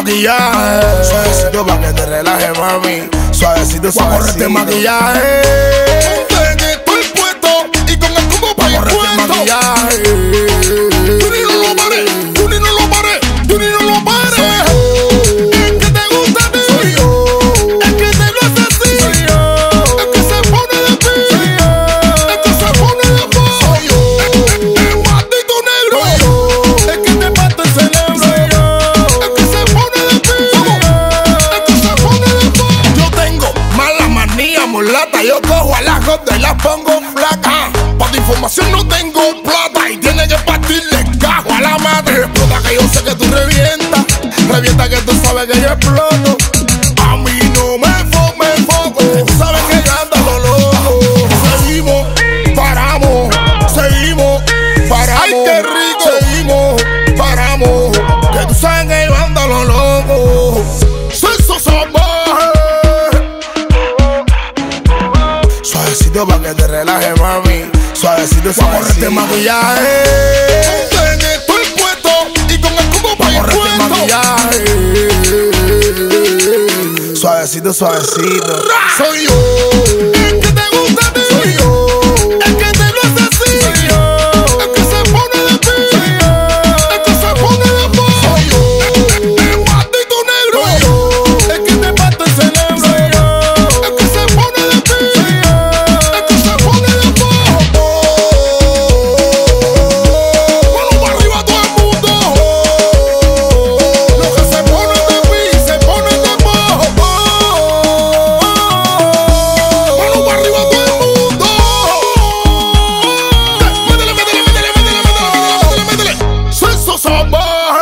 maquillaje. Suavecito pa' que te relajes, mami. Suavecito, suavecito. Vamos a correrte maquillaje. Ponte en el puesto y con el cubo para el puesto. Maquillaje. Tú ni no lo pares, tú ni no lo pares, tú ni no lo pares. Es que te gusta a ti. Soy yo. Es que te lo hace así. Soy yo. Es que se pone de ti. Soy yo. Es que se pone de voz. Soy yo. Es maldito negro. Soy yo. Es que te mata el cerebro. Soy yo. Es que se pone de ti. Es que se pone de voz. Yo tengo mala manía, mulata. Yo cojo a las gordas y las pongo flacas. Para tu información no tengo plata y tiene que partirle cajo a la madre. Explota que yo sé que tú revientas. Revienta que tú sabes que yo exploto. A mí no me enfoco. Tú sabes que yo ando lo loco. Seguimos, paramos, seguimos, paramos. Ay, qué rico. Seguimos, paramos. Que tú sabes que yo ando lo loco. Sexo salvaje. Suavecito pa' que te relajes, mami. Suavecito, Vamos a correrte suavecito. maquillaje. Ponte en el puesto y con el cubo para el Correrte puesto. maquillaje. Suavecito, suavecito. Soy yo. Es que te gusta a ti. Soy yo. Es que te lo hace así. Soy yo. Es que se pone de ti. Soy yo. Es que se pone de voz. Soy yo. Es maldito negro. Soy yo. Es que te mata el cerebro. Soy yo. Es que se pone de ti. Soy yo. Es que se pone de voz. Mano para arriba todo el mundo. Los que se ponen de pie se ponen de voz. Mano para arriba todo el mundo. Métele, métele, métele, métele, métele, métele, métele. Sexo salvaje.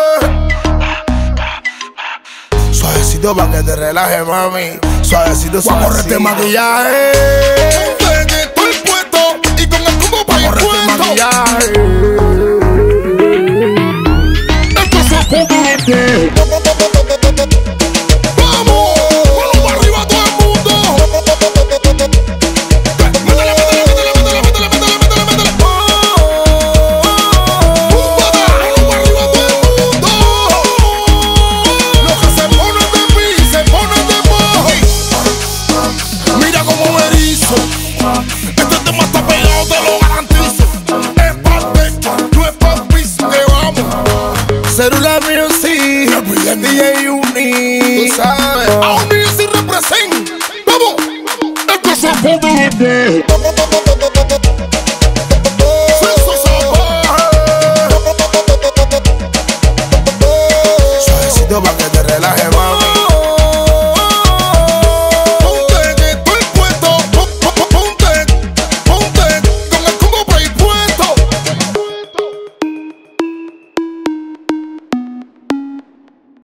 Suavecito pa' que te relajes, mami. Suavecito, Vamos a correrte suavecito. maquillaje. Ponte en el puesto y con el cubo para el Correrte puesto. maquillaje. Esto se pone de pie. Vamos, mano para arriba todo el mundo. Métele, métele, métele, métele, métele, métele, métele, métele. Búmbata, mano para arriba todo el mundo. Los que se ponen de pie se ponen de voz. Mira cómo me erizo. Este tema está pegado, te lo garantizo. Es parte, no es papis, que vamos. Celular Music. DJ Uni. Tú sabes. A un niño sin represent. Vamos. Esto se pone de pie. Sexo salvaje. Suavecito pa' que te relajes, mami.